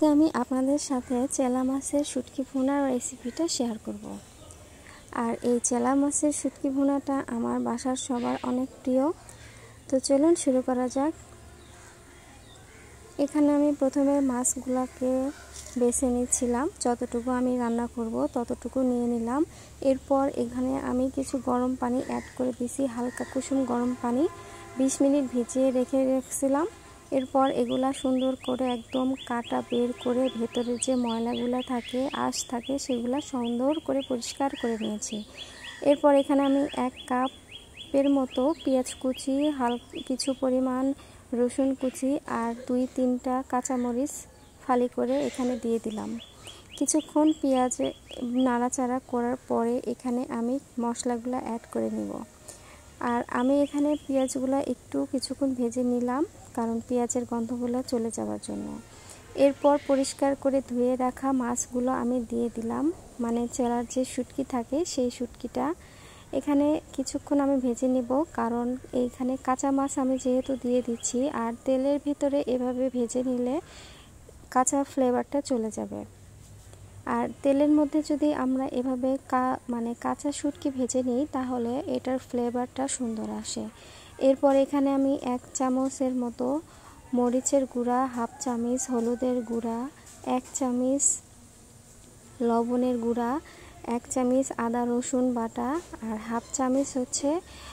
আজকে আমি আপনাদের সাথে চেলা মাছের শুটকি ভুনার রেসিপিটা শেয়ার করব। আর এই চেলা মাছের শুটকি ভুনাটা আমার বাসার সবার অনেক প্রিয়। তো চলুন শুরু করা যাক। এখানে আমি প্রথমে মাছগুলোকে বেছে নিচ্ছিলাম, যতটুকু আমি রান্না করব ততটুকু নিয়ে নিলাম। এরপর এখানে আমি কিছু গরম পানি অ্যাড করে দিয়েছি, হালকা কুসুম গরম পানি 20 মিনিট ভিজিয়ে রেখে রেখেছিলাম। এরপর এগুলা সুন্দর করে একদম কাটা বের করে ভেতরে যে ময়লাগুলো থাকে, আঁশ থাকে, সেগুলো সুন্দর করে পরিষ্কার করে নিয়েছি। এরপর এখানে আমি 1 কাপের মতো পেঁয়াজ কুচি, কিছু পরিমাণ রসুন কুচি আর 2-3টা কাঁচামরিচ ফালি করে এখানে দিয়ে দিলাম। কিছুক্ষণ পেঁয়াজে নাড়াচাড়া করার পরে এখানে আমি মশলাগুলো অ্যাড করে নিব। আর আমি এখানে পেঁয়াজগুলো কিছুক্ষণ ভেজে নিলাম, কারণ পেঁয়াজের গন্ধগুলো চলে যাওয়ার জন্য। এরপর পরিষ্কার করে ধুয়ে রাখা মাছগুলো আমি দিয়ে দিলাম, মানে চেলার যে শুটকি থাকে সেই শুটকিটা এখানে কিছুক্ষণ আমি ভেজে নিব, কারণ এইখানে কাঁচা মাছ আমি যেহেতু দিয়ে দিচ্ছি। আর তেলের ভিতরে এভাবে ভেজে নিলে কাঁচা ফ্লেভারটা চলে যাবে। আর তেলের মধ্যে যদি আমরা এভাবে কাঁচা শুটকি ভেজে নিই তাহলে এটার ফ্লেভারটা সুন্দর আসে। এরপর এখানে আমি 1 চামচের মতো মরিচের গুঁড়া, 1/2 চামচ হলুদের গুঁড়া, 1 চামচ লবণের গুঁড়া, 1 চামচ আদা রসুন বাটা আর 1/2 চামচ হচ্ছে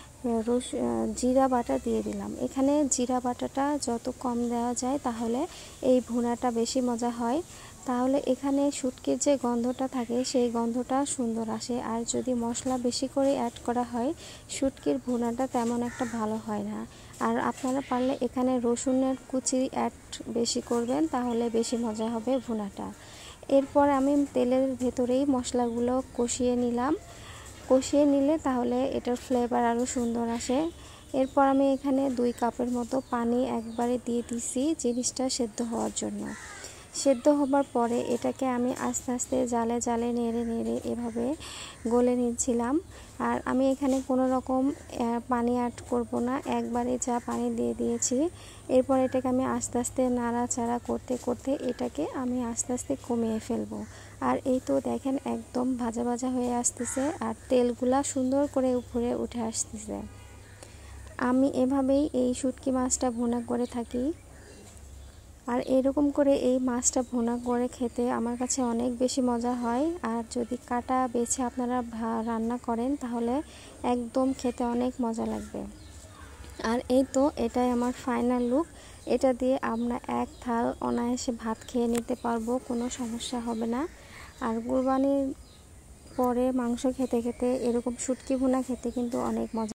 জিরা বাটা দিয়ে দিলাম। এখানে জিরা বাটাটা যত কম দেওয়া যায় তাহলে এই ভুনাটা বেশি মজা হয়। তাহলে এখানে শুটকির যে গন্ধটা থাকে সেই গন্ধটা সুন্দর আসে। আর যদি মশলা বেশি করে অ্যাড করা হয় শুটকির ভুনাটা তেমন একটা ভালো হয় না। আর আপনারা পারলে এখানে রসুনের কুচি অ্যাড বেশি করবেন, তাহলে বেশি মজা হবে ভুনাটা। এরপর আমি তেলের ভেতরেই মশলাগুলো কষিয়ে নিলাম। কষিয়ে নিলে তাহলে এটার ফ্লেভার আরও সুন্দর আসে। এরপর আমি এখানে 2 কাপের মতো পানি একবারে দিয়ে দিছি জিনিসটা সেদ্ধ হওয়ার জন্য। সেদ্ধ হবার পরে এটাকে আমি আস্তে আস্তে জালে জালে নেড়ে নেড়ে এভাবে গলে নিচ্ছিলাম। আর আমি এখানে কোনো রকম পানি অ্যাড করব না, একবারে যা পানি দিয়ে দিয়েছি। এরপর এটাকে আমি আস্তে আস্তে নাড়াচাড়া করতে করতে এটাকে আমি আস্তে আস্তে কমিয়ে ফেলবো। আর এই তো দেখেন একদম ভাজা ভাজা হয়ে আসতেছে আর তেলগুলা সুন্দর করে উপরে উঠে আসতেছে। আমি এভাবেই এই শুটকি মাছটা ভুনা করে থাকি। আর এরকম করে এই মাছটা ভুনা করে খেতে আমার কাছে অনেক বেশি মজা হয়। আর যদি কাটা বেছে আপনারা রান্না করেন তাহলে একদম খেতে অনেক মজা লাগবে। আর এই তো এটাই আমার ফাইনাল লুক। এটা দিয়ে আমরা 1 থাল অনায়াসে ভাত খেয়ে নিতে পারবো, কোনো সমস্যা হবে না। আর কুরবানির পরে মাংস খেতে খেতে এরকম শুটকি ভুনা খেতে কিন্তু অনেক মজা।